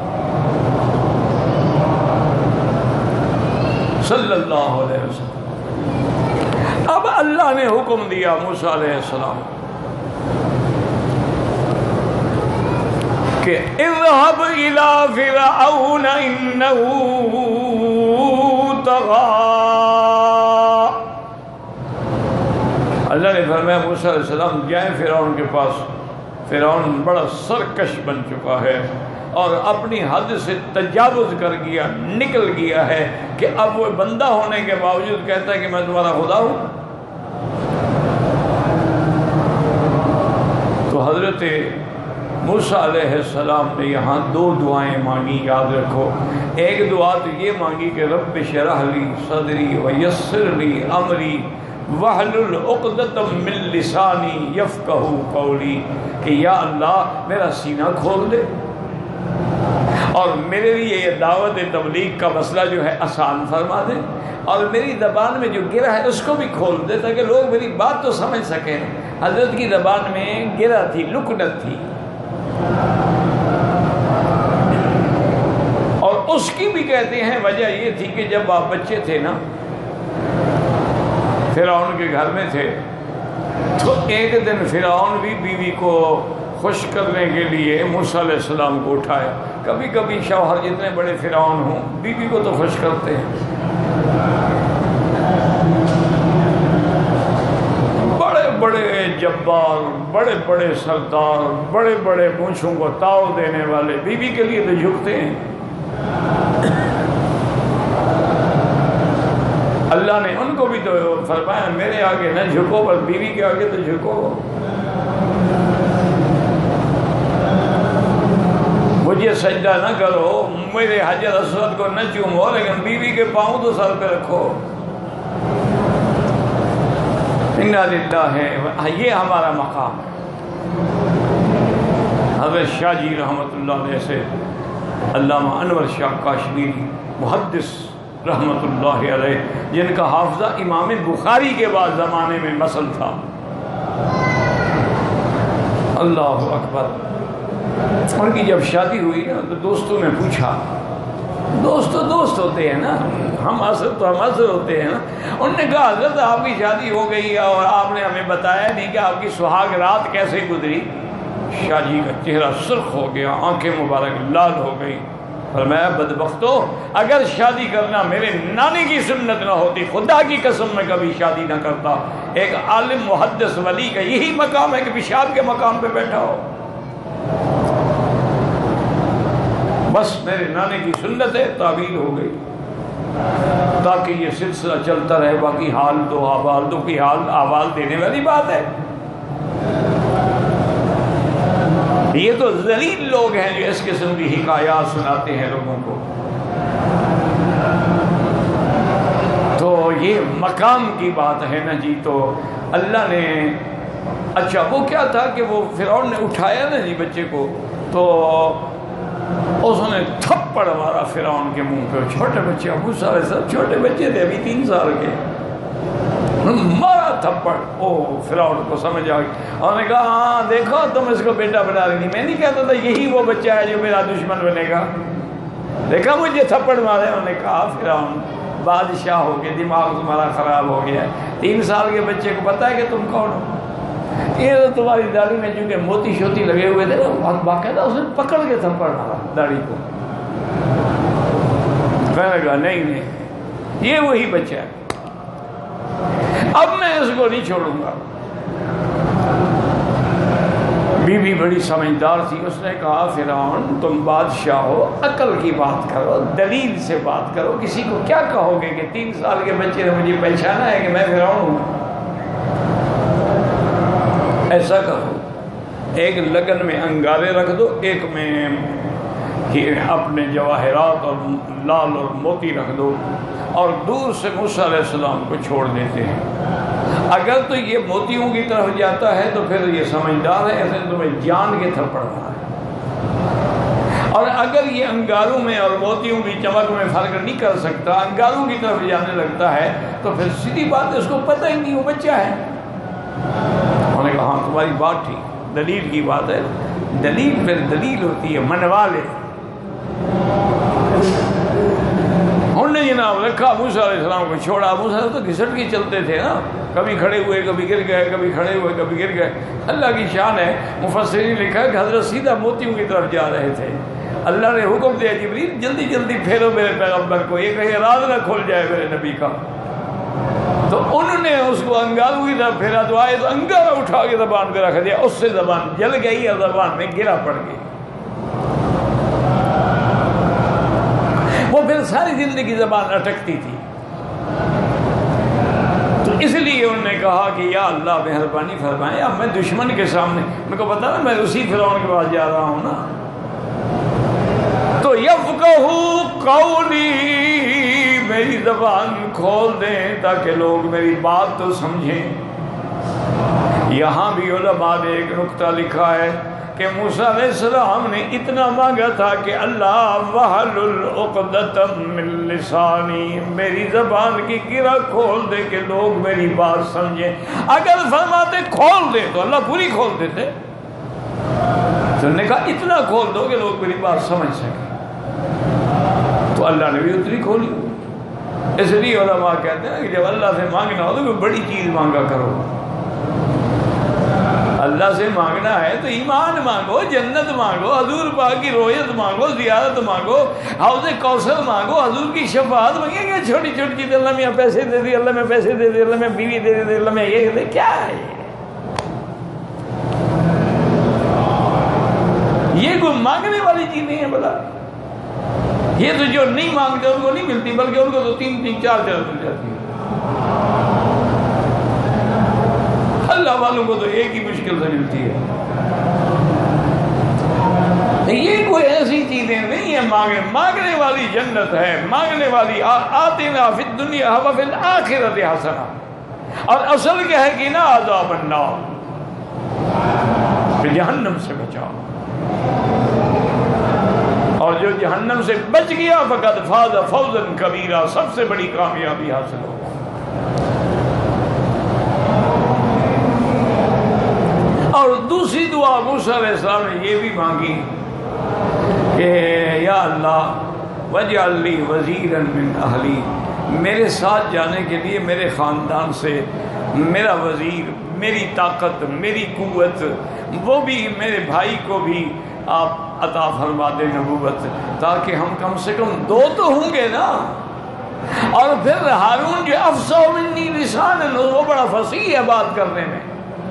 صلی اللہ علیہ وسلم۔ اب اللہ نے حکم دیا موسیٰ علیہ السلام کہ اذهب الى فرعون انه طغى۔ اللہ نے فرمایا موسیٰ علیہ السلام جائیں فرعون کے پاس، فرعون بڑا سرکش بن چکا ہے اور اپنی حد سے تجاوز کر گیا، نکل گیا ہے کہ اب وہ بندہ ہونے کے باوجود کہتا ہے کہ میں تمہارا خدا ہوں۔ تو حضرت موسیٰ علیہ السلام نے یہاں 2 دعائیں مانگی، یاد رکھو۔ ایک دعا تو یہ مانگی کہ رب اشرح لی صدری ویسر لی امری واحلل عقدۃ من لسانی یفقہوا قولی، کہ یا اللہ میرا سینہ کھول دے اور میرے لیے یہ دعوت تبلیغ کا مسئلہ جو ہے آسان فرما دے، اور میری زبان میں جو گرہ ہے اس کو بھی کھول دے تاکہ لوگ میری بات تو سمجھ سکیں۔ حضرت کی زبان میں گرہ تھی، لکنت تھی، اور اس کی بھی کہتے ہیں وجہ یہ تھی کہ جب آپ بچے تھے نا، فرعون کے گھر میں تھے، تو ایک دن فرعون بھی بیوی کو خوش کرنے کے لیے موسیٰ علیہ السلام کو اٹھائے۔ کبھی کبھی شوہر جتنے بڑے فرعون ہوں بیوی کو تو خوش کرتے ہیں، بڑے بڑے جبار، بڑے بڑے سردار، بڑے بڑے مونچھوں کو تاؤ دینے والے بیوی کے لیے تو جھکتے ہیں۔ اللہ نے ان کو بھی تو فرمایا میرے آگے نہ جھکو، پر بیوی کے آگے تو جھکو۔ مجھے سجدہ نہ کرو، میرے حجر اسود کو نہ چومو، لیکن بیوی کے پاؤں تو سر پہ رکھو۔ انا للہ ہے، یہ ہمارا مقام ہے۔ حضرت شاہ جی رحمۃ اللہ علیہ سے علامہ انور شاہ کاشمیری محدث رحمۃ اللہ علیہ، جن کا حافظہ امام بخاری کے بعد زمانے میں مسل تھا۔ اللہ اکبر۔ ان کی جب شادی ہوئی نا تو دوستوں نے پوچھا، دوست ہوتے ہیں نا، ہم اصل ہوتے ہیں نا، انہوں نے کہا حضرت آپ کی شادی ہو گئی اور آپ نے ہمیں بتایا نہیں کہ آپ کی سہاگ رات کیسے گزری۔ شاہ جی کا چہرہ سرخ ہو گیا، آنکھیں مبارک لال ہو گئی۔ فرمایا بدبختو، اگر شادی کرنا میرے نانے کی سنت نہ ہوتی، خدا کی قسم میں کبھی شادی نہ کرتا۔ ایک عالم محدث ولی کا یہی مقام ہے کہ پیشاب کے مقام پہ بیٹھا ہو۔ بس میرے نانے کی سنت ہے، تعبیر ہو گئی تاکہ یہ سلسلہ چلتا رہے۔ باقی حال دو آواز دو کی حال آواز دینے والی بات ہے۔ یہ تو ذلیل لوگ ہیں جو اس قسم کی حکایات سناتے ہیں لوگوں کو۔ تو یہ مقام کی بات ہے نا جی۔ تو اللہ نے، اچھا وہ کیا تھا کہ وہ فرعون نے اٹھایا نا جی بچے کو، تو اس نے تھپڑ مارا فرعون کے منہ پہ۔ چھوٹے بچے، ابو سارے سب چھوٹے بچے تھے، ابھی 3 سال کے، مارا تھپڑ۔ او فرعون کو سمجھ آ گئی، اور نے کہا ہاں دیکھو تم اس کو بیٹا بنا رہی تھی، میں نہیں کہتا تھا یہی وہ بچہ ہے جو میرا دشمن بنے گا، دیکھا مجھے تھپڑ مارے۔ انہوں نے کہا فرعون بادشاہ ہو گئے، دماغ تمہارا خراب ہو گیا ہے، 3 سال کے بچے کو پتہ ہے کہ تم کون ہو؟ یہ تو تمہاری داڑھی میں چونکہ موتی شوتی لگے ہوئے تھے نا، باقاعدہ اس نے پکڑ کے تھپڑ مارا داڑھی کو۔ کہنے لگا نہیں یہ وہی بچہ ہے، اب میں اس کو نہیں چھوڑوں گا۔ بی بی بڑی سمجھدار تھی، اس نے کہا فرعون تم بادشاہ ہو، عقل کی بات کرو، دلیل سے بات کرو، کسی کو کیا کہو گے کہ 3 سال کے بچے نے مجھے پہچانا ہے کہ میں فرعون ہوں؟ ایسا کہو ایک لگن میں انگارے رکھ دو، ایک میں اپنے جواہرات اور لال اور موتی رکھ دو، اور دور سے موسیٰ علیہ السلام کو چھوڑ دیتے ہیں۔ اگر تو یہ موتیوں کی طرف جاتا ہے تو پھر یہ سمجھدار ہے، ایسے تمہیں جان کے تھپڑ مارا ہے، اور اگر یہ انگاروں میں اور موتیوں کی چمک میں فرق نہیں کر سکتا، انگاروں کی طرف جانے لگتا ہے، تو پھر سیدھی بات اس کو پتہ ہی نہیں وہ بچہ ہے۔ انہوں نے کہا ہاں تمہاری بات ٹھیک، دلیل کی بات ہے، دلیل پھر دلیل ہوتی ہے، منوا لے۔ انہوں نے جناب رکھا، موسیٰ علیہ السلام کو چھوڑا۔ موسیٰ تو گھسٹ کے چلتے تھے نا، کبھی کھڑے ہوئے کبھی گر گئے، کبھی کھڑے ہوئے کبھی گر گئے۔ اللہ کی شان ہے، مفسرین نے لکھا کہ حضرت سیدھا موتیوں کی طرف جا رہے تھے۔ اللہ نے حکم دیا جبریل جلدی جلدی پھیرو میرے پیغمبر کو، یہ کہیں راز نہ کھل جائے میرے نبی کا۔ تو انہوں نے اس کو انگاروں کی طرف پھیرا تو آئے تو انگارہ اٹھا کے زبان پہ رکھ دیا، اس سے زبان جل گئی اور زبان میں گرا پڑ گئی۔ وہ پھر ساری زندگی زبان اٹکتی تھی۔ تو اس لیے انہوں نے کہا کہ یا اللہ مہربانی فرمائے، اب میں دشمن کے سامنے، میرے کو پتا نا میں اسی فرعون کے پاس جا رہا ہوں نا، تو یفقہوا قولی، میری زبان کھول دیں تاکہ لوگ میری بات تو سمجھیں۔ یہاں بھی علماء نے ایک نقطہ لکھا ہے کہ موسیٰ علیہ السلام نے اتنا مانگا تھا کہ اللہ وَحْلُلْ عُقْدَةً مِّن لِّسَانِي، میری زبان کی گرہ کھول دے کہ لوگ میری بات سمجھیں۔ اگر فرماتے کھول دے تو اللہ پوری کھول دیتے، تو انہوں نے کہا اتنا کھول دو کہ لوگ میری بات سمجھ سکیں، تو اللہ نے بھی اتنی کھولی۔ اس لیے علماء کہتے ہیں کہ جب اللہ سے مانگنا ہو تو کوئی بڑی چیز مانگا کرو۔ اللہ سے مانگنا ہے تو ایمان مانگو، جنت مانگو، حضور پاک کی رویت مانگو، زیارت مانگو، حوض کوثر مانگو، حضور کی شفاعت مانگیں گے۔ چھوٹی چھوٹی چیز، اللہ میں پیسے دے دی، اللہ میں پیسے دے دی، اللہ میں بیوی دے دی، اللہ میں یہ دے، کیا ہے یہ کوئی مانگنے والی چیز نہیں ہے بلا۔ یہ تو جو نہیں مانگتے ان کو نہیں ملتی، بلکہ ان کو تو 3 4 مل جاتی ہے۔ اللہ والوں کو تو ایک ہی مشکل سے ملتی ہے۔ یہ کوئی ایسی چیزیں نہیں ہیں مانگنے والی جنت ہے، مانگنے والی آتنا فی الدنیا و فی الآخرۃ حسنہ، اور اصل کیا ہے کہ نا عذاب النار، جہنم سے بچاؤ۔ اور جو جہنم سے بچ گیا فقد فاز فوزا کبیرا، سب سے بڑی کامیابی حاصل ہو۔ اور دوسری دعا موسیٰ علیہ السلام نے یہ بھی مانگی کہ یا اللہ وجعل لی وزیرا من اہلی، میرے ساتھ جانے کے لیے میرے خاندان سے میرا وزیر، میری طاقت، میری قوت، وہ بھی میرے بھائی کو بھی آپ عطا فرما دیں نبوت، تاکہ ہم کم سے کم دو تو ہوں گے نا۔ اور پھر ہارون جو افصح منی لسانا، وہ بڑا فصیح ہے بات کرنے میں۔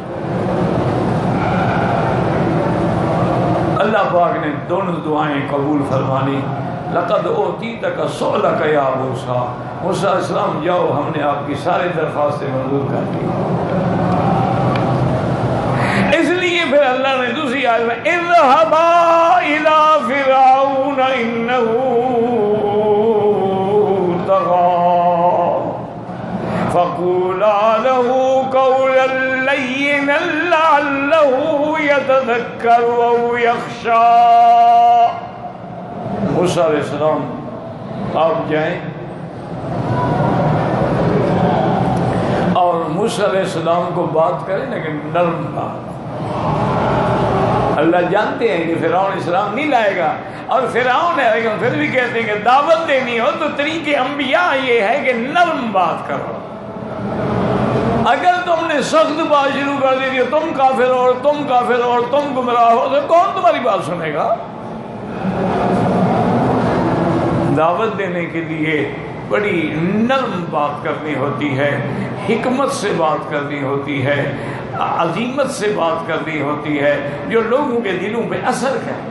اللہ پاک نے دونوں دعائیں قبول فرمانی۔ لقد اوتیتک سؤلک یا موسیٰ، موسیٰ علیہ السلام جاؤ، ہم نے آپ کی ساری درخواستیں منظور کر دی۔ اس لیے پھر اللہ نے دوسری آیت میں اذهبا إلى فرعون إنه طغى فقولا له قولا لينا لعله يتذكر أو يخشى۔ موسیٰ علیہ السلام آپ جائیں اور موسیٰ علیہ السلام کو بات کریں لیکن نرم بات۔ اللہ جانتے ہیں کہ فرعون علیہ السلام نہیں لائے گا، اور فرعون ہے لیکن پھر بھی کہتے ہیں کہ دعوت دینی ہو تو طریقے انبیاء یہ ہے کہ نرم بات کرو۔ اگر تم نے سخت بات شروع کر دی تھی تم کافر ہو، تم کافر ہو، تم گمراہ ہو، تو کون تمہاری بات سنے گا؟ دعوت دینے کے لیے بڑی نرم بات کرنی ہوتی ہے، حکمت سے بات کرنی ہوتی ہے، عظیمت سے بات کرنی ہوتی ہے، جو لوگوں کے دلوں پہ اثر کرے۔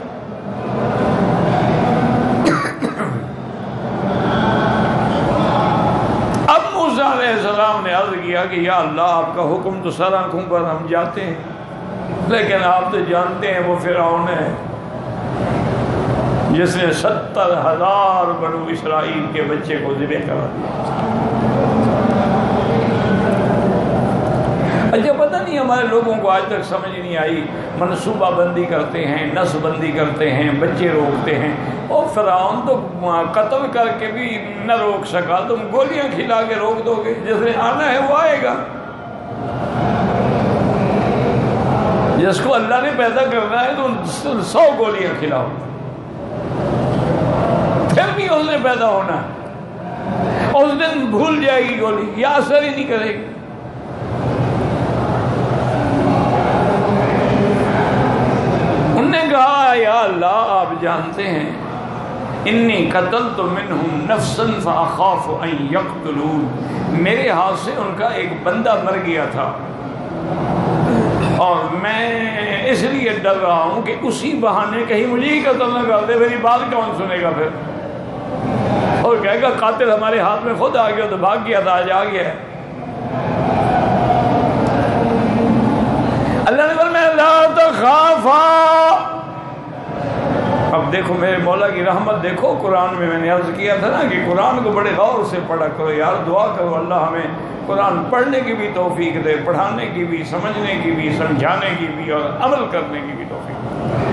اب موسیٰ علیہ السلام نے عرض کیا کہ یا اللہ آپ کا حکم تو سر آنکھوں پر ہم جاتے ہیں، لیکن آپ تو جانتے ہیں وہ فرعون ہے جس نے 70,000 بنو اسرائیل کے بچے کو ذبح کرا دیا۔ اچھا پتہ نہیں ہمارے لوگوں کو آج تک سمجھ نہیں آئی، منصوبہ بندی کرتے ہیں، نس بندی کرتے ہیں، بچے روکتے ہیں، اور فرعون تو قتل کر کے بھی نہ روک سکا، تم گولیاں کھلا کے روک دو گے؟ جس نے آنا ہے وہ آئے گا، جس کو اللہ نے پیدا کرنا ہے تو 100 گولیاں کھلاؤ، پھر بھی اس نے پیدا ہونا ہے، اس دن بھول جائے گی گولی، یا اثر ہی نہیں کرے گی۔ انہوں نے کہا یا اللہ آپ جانتے ہیں انی قتلت منہم نفسا فاخاف ان یقتلون، میرے ہاتھ سے ان کا ایک بندہ مر گیا تھا اور میں اس لیے ڈر رہا ہوں کہ اسی بہانے کہیں مجھے ہی قتل نہ کر دے، میری بات کون سنے گا پھر، اور کہے گا قاتل ہمارے ہاتھ میں خود آ گیا تو بھاگ گیا تھا، آج آ گیا ہے۔ اللہ نے فرمایا لا تخافا۔ اب دیکھو میرے مولا کی رحمت دیکھو، قرآن میں نے عرض کیا تھا نا کہ قرآن کو بڑے غور سے پڑھا کرو یار، دعا کرو اللہ ہمیں قرآن پڑھنے کی بھی توفیق دے، پڑھانے کی بھی، سمجھنے کی بھی، سمجھانے کی بھی، اور عمل کرنے کی بھی توفیق دے۔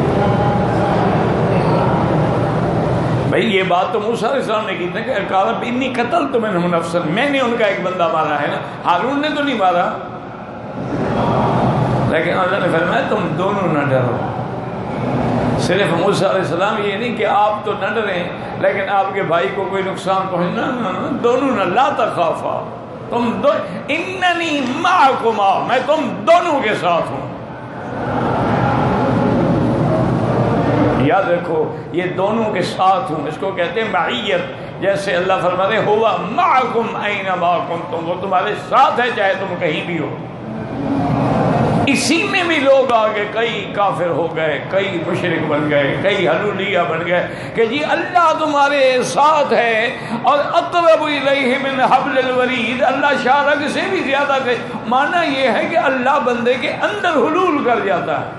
بھئی یہ بات تو موسیٰ علیہ السلام نے کی تھی کہ قال انی قتلت منہم نفسا، میں نے ان کا ایک بندہ مارا ہے نا، ہارون نے تو نہیں مارا، لیکن اللہ نے فرمایا تم دونوں نہ ڈرو۔ صرف موسیٰ علیہ السلام یہ نہیں کہ آپ تو نہ ڈریں لیکن آپ کے بھائی کو کوئی نقصان پہنچنا، دونوں نہ، لا تخافا، تم دو اننی معکما، میں تم دونوں کے ساتھ ہوں۔ یاد رکھو یہ دونوں کے ساتھ ہوں، اس کو کہتے ہیں معیت، جیسے اللہ فرماتے ہیں ہوا معکم اینما کنتم، وہ تمہارے ساتھ ہے چاہے تم کہیں بھی ہو۔ اسی میں بھی لوگ آگے کئی کافر ہو گئے، کئی مشرک بن گئے، کئی حلولیہ بن گئے کہ جی اللہ تمہارے ساتھ ہے، اور اقرب الیہ من حبل الورید، اللہ شارک سے بھی زیادہ کہ معنی یہ ہے کہ اللہ بندے کے اندر حلول کر جاتا ہے۔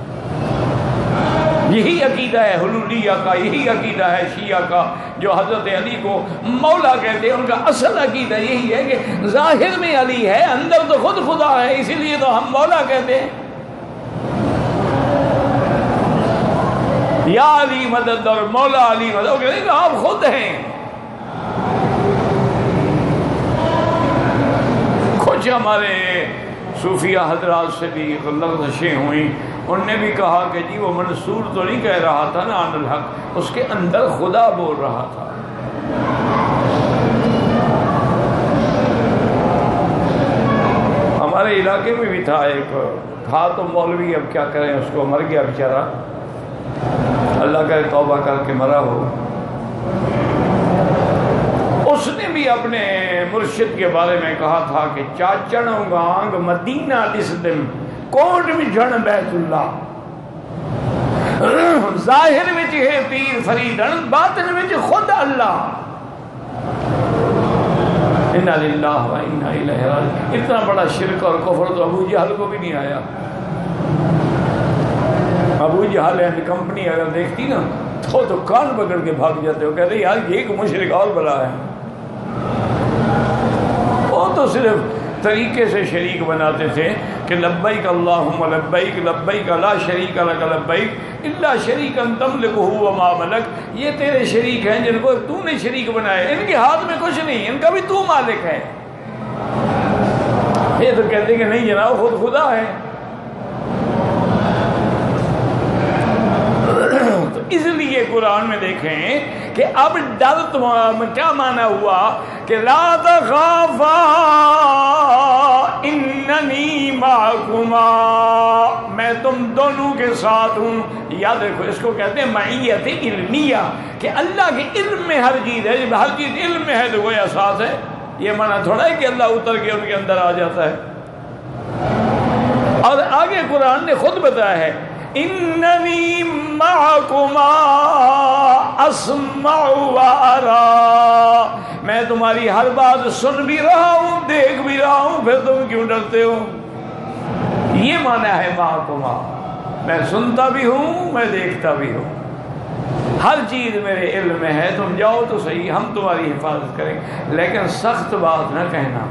یہی عقیدہ ہے حلولیہ کا، یہی عقیدہ ہے شیعہ کا، جو حضرت علی کو مولا کہتے ہیں، ان کا اصل عقیدہ یہی ہے کہ ظاہر میں علی ہے، اندر تو خود خدا ہے، اسی لیے تو ہم مولا کہتے ہیں۔ یا علی مدد اور مولا علی مدد، وہ کہتے ہیں کہ آپ خود ہیں۔ کچھ ہمارے صوفیہ حضرات سے بھی لغزشیں ہوئیں، انہوں نے بھی کہا کہ جی وہ منصور تو نہیں کہہ رہا تھا نا عن الحق، اس کے اندر خدا بول رہا تھا۔ ہمارے علاقے میں بھی تھا ایک، تھا تو مولوی، اب کیا کریں، اس کو مر گیا بیچارہ، اللہ کرے توبہ کر کے مرا ہو۔ اس نے بھی اپنے مرشد کے بارے میں کہا تھا کہ چاچڑ گانگ مدینہ دس دن کوٹ میں جھن بیت اللہ، ظاہر وچ ہے پیر فریدن، باطن وچ خود اللہ۔ انا للہ و انا الیہ راجعون۔ اتنا بڑا شرک اور کفر تو ابو جہل کو بھی نہیں آیا۔ ابو جہل اینڈ کمپنی اگر دیکھتی نا تو کان پکڑ کے بھاگ جاتے ہو، کہتے یار یہ ایک مشرک اور بڑا ہے۔ وہ تو صرف طریقے سے شریک بناتے تھے کہ لبیک اللہم لبیک لبیک لا شریک لک لبیک الا شریکا تملکہ وما ملک، یہ تیرے شریک ہیں جن کو تو نے شریک بنایا، ان کے ہاتھ میں کچھ نہیں، ان کا بھی تو مالک ہے۔ یہ تو کہتے کہ نہیں جناب خود خدا ہے۔ تو اس لیے قرآن میں دیکھیں کہ اب ڈر تمہارا کیا معنی ہوا کہ لا تخافا اننی معکما، میں تم دونوں کے ساتھ ہوں۔ یاد رکھو اس کو کہتے ہیں معیت علمیہ، کہ اللہ کے علم میں ہر چیز ہے، جب ہر چیز علم میں ہے تو کوئی احساس ہے۔ یہ معنی تھوڑا ہے کہ اللہ اتر کے ان کے اندر آ جاتا ہے۔ اور آگے قرآن نے خود بتایا ہے اننی معکما اسمع و ارا، میں تمہاری ہر بات سن بھی رہا ہوں، دیکھ بھی رہا ہوں، پھر تم کیوں ڈرتے ہو؟ یہ معنی ہے معکما، میں سنتا بھی ہوں، میں دیکھتا بھی ہوں، ہر چیز میرے علم میں ہے، تم جاؤ تو صحیح، ہم تمہاری حفاظت کریں، لیکن سخت بات نہ کہنا۔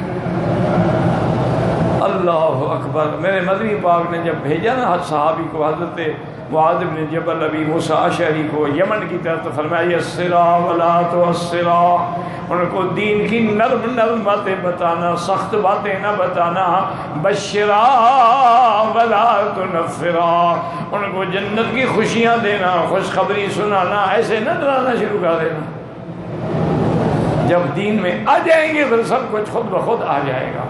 اللہ اکبر۔ میرے مدنی پاک نے جب بھیجا نا صحابی کو، حضرت معاذ بن جبل ابی موسیٰ اشعری کو یمن کی طرف، تو فرمایا یسرا ولا تعسرا، ان کو دین کی نرم نرم باتیں بتانا، سخت باتیں نہ بتانا، بشرا ولا تنفرا، ان کو جنت کی خوشیاں دینا، خوشخبری سنانا، ایسے نہ ڈرانا شروع کر دینا۔ جب دین میں آ جائیں گے پھر سب کچھ خود بخود آ جائے گا۔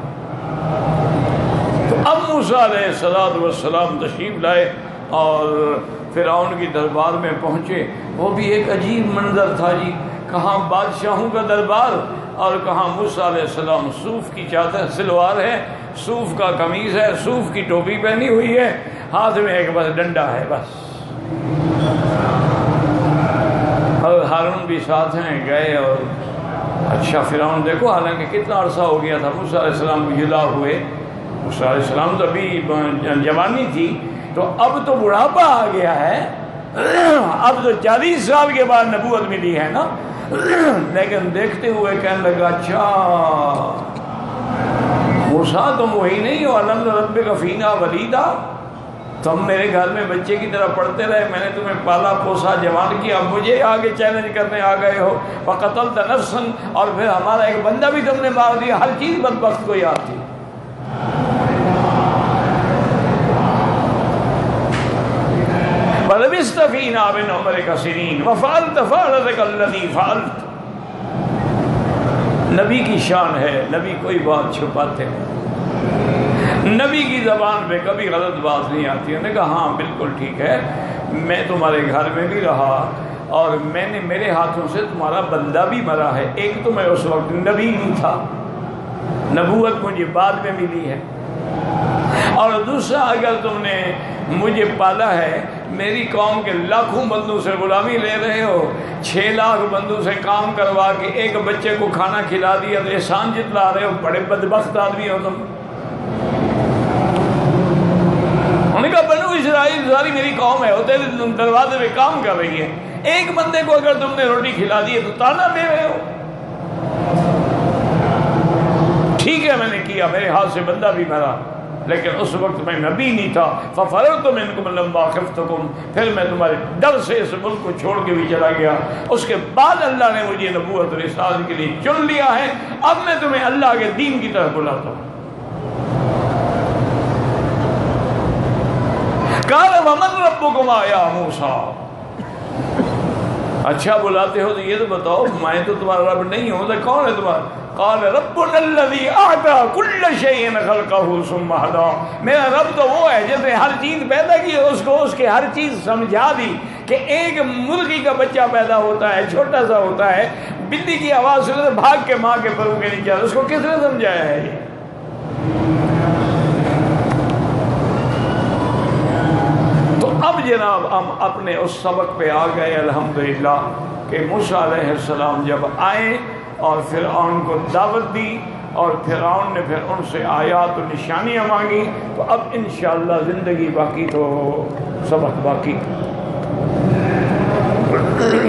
تو اب موسیٰ علیہ السلام تشریف لائے اور فرعون کی دربار میں پہنچے۔ وہ بھی ایک عجیب منظر تھا جی، کہاں بادشاہوں کا دربار اور کہاں موسیٰ علیہ السلام صوف کی چادر سلوار ہے، صوف کا قمیض ہے، صوف کی ٹوپی پہنی ہوئی ہے، ہاتھ میں ایک بس ڈنڈا ہے بس۔ اور ہارون بھی ساتھ ہیں، گئے اور اچھا فرعون دیکھو، حالانکہ کتنا عرصہ ہو گیا تھا موسیٰ علیہ السلام کو جدا ہوئے، موسیٰ علیہ السلام تو ابھی جوانی تھی، تو اب تو بڑھاپا آ گیا ہے، اب تو 40 سال کے بعد نبوت ملی ہے نا، لیکن دیکھتے ہوئے کہنے لگا اچھا موسیٰ تم وہی نہیں ہو، الم نربک فینا ولیدا، تم میرے گھر میں بچے کی طرح پڑھتے رہے، میں نے تمہیں پالا پوسا جوان کیا، اب مجھے آگے چیلنج کرنے آ گئے ہو، وقتلت نفسا، اور پھر ہمارا ایک بندہ بھی تم نے مار دیا، ہر چیز بدبخت کو یاد تھی۔ وَلَبِثْتَ فِينَا مِنْ عُمُرِكَ سِنِينَ وَفَعَلْتَ فَعْلَتَكَ الَّتِي فَعَلْتَ۔ نبی کی شان ہے، نبی کوئی بات چھپاتے ہیں، نبی کی زبان پہ کبھی غلط بات نہیں آتی۔ انہوں نے کہا ہاں بالکل ٹھیک ہے، میں تمہارے گھر میں بھی رہا اور میں نے میرے ہاتھوں سے تمہارا بندہ بھی مرا ہے، ایک تو میں اس وقت نبی نہیں تھا، نبوت مجھے بعد میں ملی ہے، اور دوسرا اگر تم نے مجھے پالا ہے، میری قوم کے لاکھوں بندوں سے غلامی لے رہے ہو، 6 لاکھ بندوں سے کام کروا کے ایک بچے کو کھانا کھلا دیا تو احسان جتلا رہے ہو، بڑے بدبخت آدمی ہو تم۔ انہوں نے کہا بنو اسرائیل ساری میری قوم ہے، ہوتے دروازے پہ کام کر رہی ہے، ایک بندے کو اگر تم نے روٹی کھلا دی ہے تو تانا دے رہے ہو۔ ٹھیک ہے میں نے کیا، میرے ہاتھ سے بندہ بھی مرا، لیکن اس وقت میں نبی نہیں تھا. ففررت منکم لما خفتکم، پھر میں تمہارے ڈر سے اس ملک کو چھوڑ کے بھی چلا گیا. اس کے بعد اللہ نے مجھے نبوت اور رسالت کے لیے چن لیا ہے. اب میں تمہیں اللہ کے دین کی طرف بلاتا ہوں. قال ومن ربکما یا موسیٰ، اچھا بلاتے ہو تو یہ تو بتاؤ میں تو تمہارا رب نہیں ہوں تو کون ہے تمہارا؟ قال ربنا الذی اعطى كل شيء خلقه ثم هدى، میرا رب تو وہ ہے جس نے ہر چیز پیدا کی اور اس کو اس کی ہر چیز سمجھا دی. کہ ایک مرغی کا بچہ پیدا ہوتا ہے، چھوٹا سا ہوتا ہے، بلی کی آواز سنے تو بھاگ کے ماں کے پروں کے نیچے، اس کو کس نے سمجھایا ہے؟ یہ اب جناب ہم اپنے اس سبق پہ آ گئے الحمدللہ کہ موسیٰ علیہ السلام جب آئے اور فرعون کو دعوت دی اور فرعون نے پھر ان سے آیات و نشانیاں مانگی. تو اب انشاءاللہ زندگی باقی تو سبق باقی.